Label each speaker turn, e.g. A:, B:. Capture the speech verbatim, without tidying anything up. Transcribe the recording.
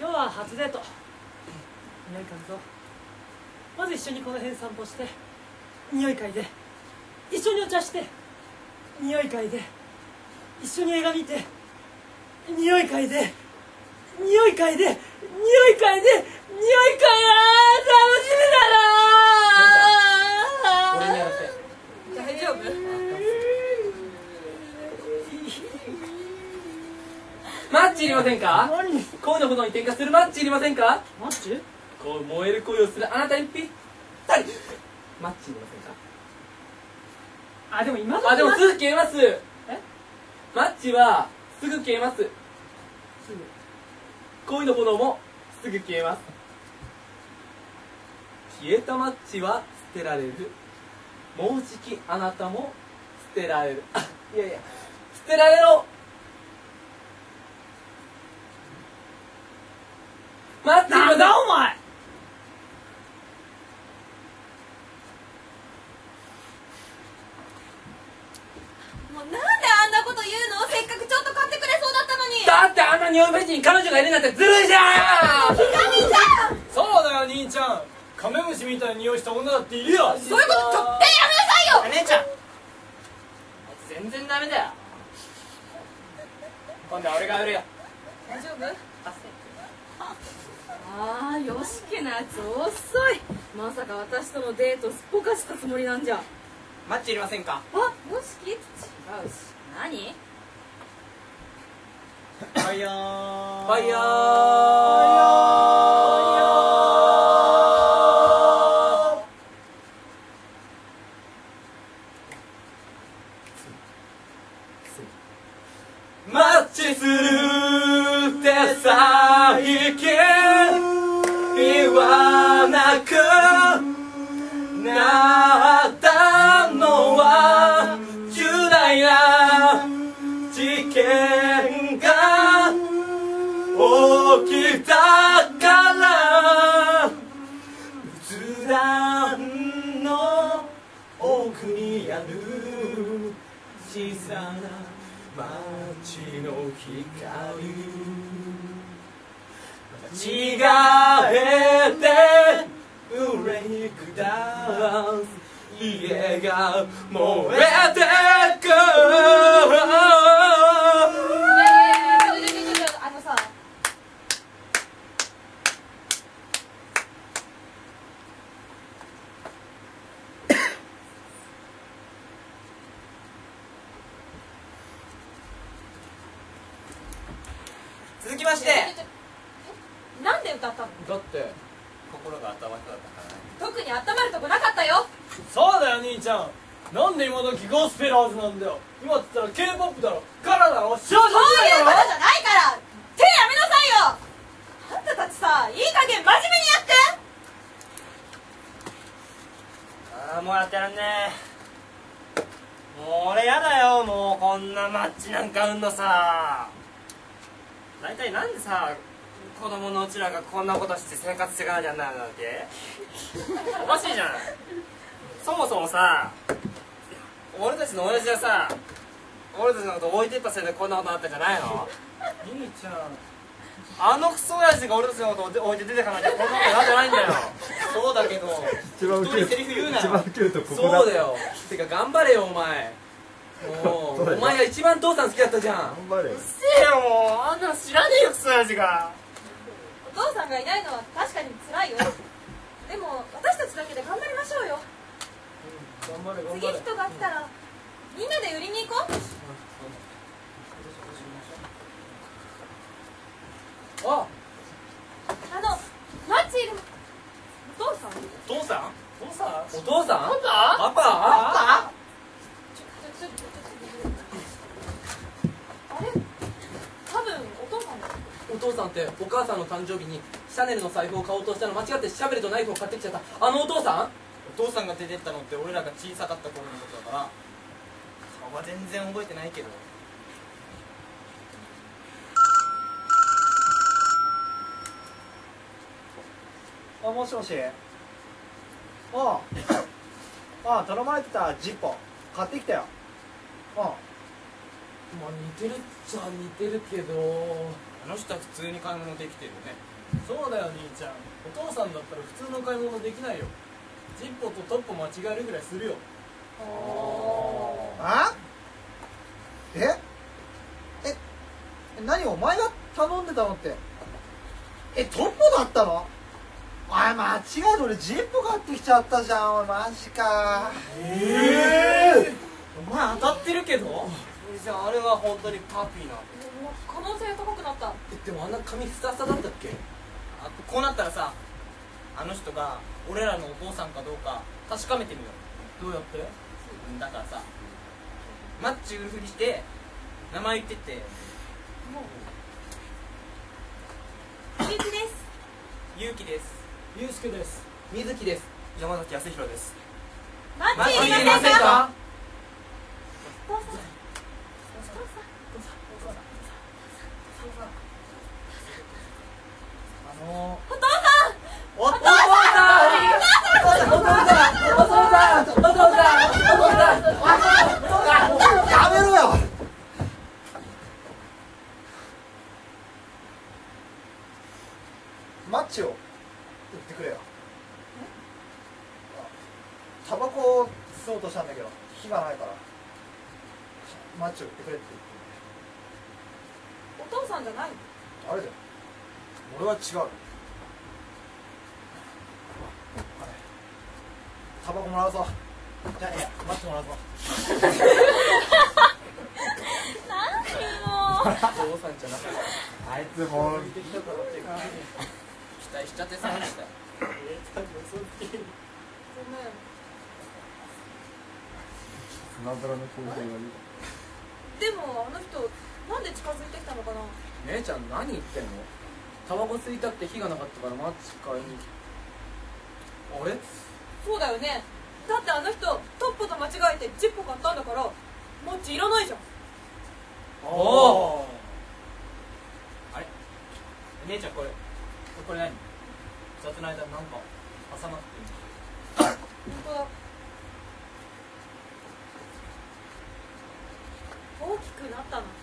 A: 今日は初デート。匂い嗅ぐぞ。まず一緒にこの辺散歩して匂い嗅いで、一緒にお茶して匂い嗅いで、一緒に映画見て匂い嗅いで、匂い嗅いで、匂い嗅いで、匂い嗅いで、あー楽しみだなー。
B: 俺にやらせ。
C: 大丈夫？
B: マッチいりませんか？
A: 何？
B: 恋の炎に点火するマッチいりませんか？
A: マッチ？
B: こう燃える恋をするあなたにぴったりマッチいりませんか？
A: あ、でも今
B: あ、でもすぐ消えます。
A: え？
B: マッチはすぐ消えます。
A: すぐ。
B: 恋の炎もすぐ消えます。消えたマッチは捨てられる。もうじきあなたも捨てられる。あ、いやいや、捨てられろ。マッチ
A: なんだお前。
C: もうなんであんなこと言うの？せっかくちょっと買ってくれそうだったのに。
B: だってあんな匂いフェチに彼女がいるなんてずるいじゃん。
C: ひかみちゃん。
D: そうだよ兄ちゃん、カメムシみたいな匂いした女だっているよ。
C: そういうことちょってやめなさいよ。
D: 姉ちゃん
B: 全然ダメだよ。
D: 今度は俺が売るよ。
C: 大丈夫？ああ、よしけのやつ遅い。まさか私とのデートすっぽかしたつもりなんじゃ。
D: マッチいりませんか？
C: あ、よしき違うし。何？
D: ファイヤー
B: ファイヤー。マッチするって最近言わなくなったのは重大な事件が起きたから仏壇の奥にある小さな街の光間違えてブレイクダンス家が燃えてく。
C: いやいやいや、ちょちょちょちょ、あのさ。
D: 続きまして、
C: なんで歌ったの？
B: だって
D: 心が温まっただったからね。
C: 特に温まるとこなかったよ。
D: そうだよ兄ちゃん、なんで今時ゴスペラーズなんだよ。今っつったら K-ポップ だろ、カラだろ、少女
C: そう
D: 時代だろ。
C: いうことじゃないから手やめなさいよ。あんたたちさ、いい加減真面目にやって。
D: ああ、もうやってらんねえ。もう俺やだよ、もうこんなマッチなんかうんのさ。大体なんでさ、子供のうちらがこんなことして生活していかなきゃならないわけ？おかしいじゃん。そもそもさ、俺たちの親父はさ、俺たちのこと置いてったせいでこんなことあったんじゃないの？兄ちゃん、あのクソ親父が俺たちのこと置いて出てかなきゃこんなことなんじゃないんだよ。そうだけど
E: 一番ウケる
D: セリフ言うなよ。
E: 一番ウケるとここ
B: そうだよ。てか頑張れよお前。もうお前が一番父さん好きだったじゃん。
E: 頑張れよ。
D: うっせえよ、もうあんなの知らねえよ、クソ親父が。
C: お父さんがいないのは確かに辛いよ。でも私たちだけで頑張りましょうよ。
D: 頑張れ頑
C: 次
D: 張れ。
C: 人が来たらみんなで売りに行こう。
B: あ、
C: あのマッチいる。お父さん？
D: 父さん？父さん？
B: お父さん？
D: パパ？
B: パパ？
C: ちょちょちょちょあれ？多分お父さんだよ。
B: お父さんってお母さんの誕生日にシャネルの財布を買おうとしたの間違ってシャベルとナイフを買ってきちゃったあのお父さん？
D: お父さんが出てったのって俺らが小さかった頃のことだから顔は全然覚えてないけど。
F: あ、もしもし。ああ、ああ、頼まれてたジッポ買ってきたよ。ああ、
B: まあ似てるっちゃ似てるけど
D: あの人は普通に買い物できてるよね。
B: そうだよ兄ちゃん、お父さんだったら普通の買い物できないよ。ジッポとトッポ間違えるぐらいするよ。
F: あええ何お前が頼んでたのって、えトッポだったの？あ間違えて俺ジッポ買ってきちゃったじゃん。おいマジか。
B: ええー、お前当たってるけど。
D: じゃああれは本当にパピーなの？
C: 可能性高くなった。
B: えでもあんな髪ふさふさだったっけ？
D: あこうなったらさ、あの人が俺らのお父さんかどうか確かめてみよう。
B: どうやって？
D: だからさ、マッチ売るふりして名前言ってって。
C: ゆうきです。
D: ゆうきです。
B: ゆうすけです。
D: みずきです。山崎康弘です。
C: マッチ
D: マッチ
C: いりませんか？お父さん、お父さん、
B: あの
C: お父さん、
F: お父さんお父さんお父さんお父さんお父さんお父さんやめろよ。マッチを売ってくれよ。タバコを吸おうとしたんだけど火がないからマッチを売ってくれって言って
C: お父さんじゃないの？
F: あれじゃん。俺は違う。タバコもらうぞ。じゃあねえマッチもらうぞ。
C: なんでも
D: お父さんじゃなかった。
F: あいつもう
D: 期待しちゃってさましたよ。
C: ごめん。
F: スマブラの構成がいい。
C: でもあの人なんで近づいてきたのかな？
B: 姉ちゃん何言ってんの？タバコ吸いたくて火がなかったからマッチ買いに来た。あれ？
C: そうだよね。だってあの人トッポと間違えてジッポ買ったんだからマッチいらないじゃん。
B: おお。
D: あれ姉ちゃんこれこれ何？雑の間なんか挟まってる。
C: 本当だ。大きくなったの。